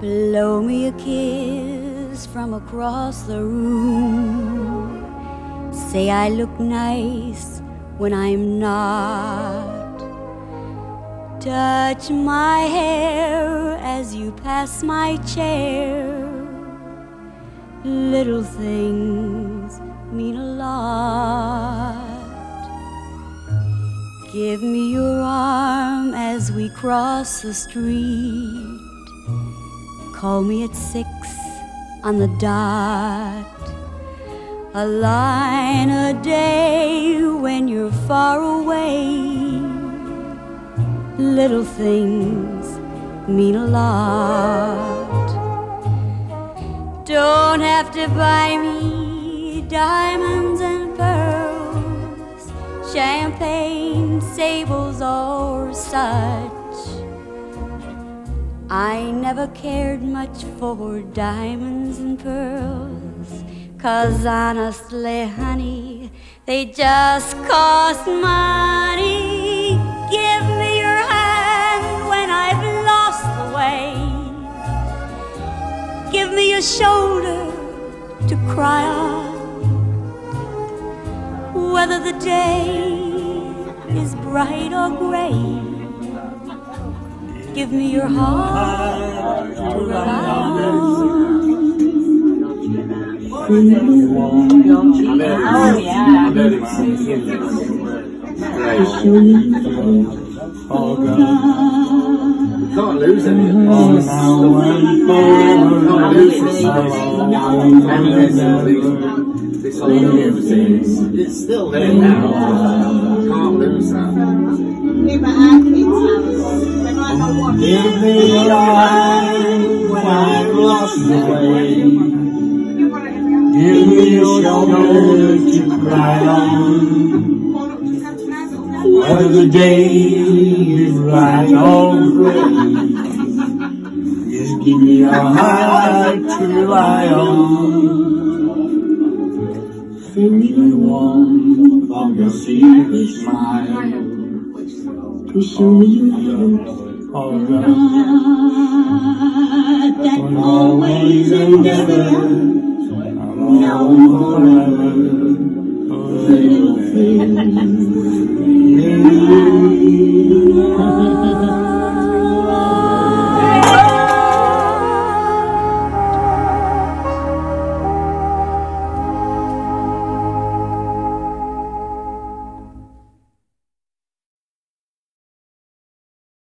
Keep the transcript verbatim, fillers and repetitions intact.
Blow me a kiss from across the room. Say I look nice when I'm not. Touch my hair as you pass my chair. Little things mean a lot. Give me your arm as we cross the street. Call me at six on the dot. A line a day when you're far away. Little things mean a lot. Don't have to buy me diamonds and pearls, champagne, sables, or such. I never cared much for diamonds and pearls, 'cause honestly, honey, they just cost money. Give me your hand when I've lost the way. Give me a shoulder to cry on, whether the day is bright or gray. Give me your heart to rely on. Oh yeah. Oh God. You can't lose any of this. You can't lose this. This whole music, it's still there now. You can't lose that. Give me your hand when I've lost the way. Give me your shoulder to cry on, whether the day is right or gray. Just give me your heart to rely on. Fill me the warmth of your secret smile, to show me you live. Oh God, that always endeavor, now and forever, little things.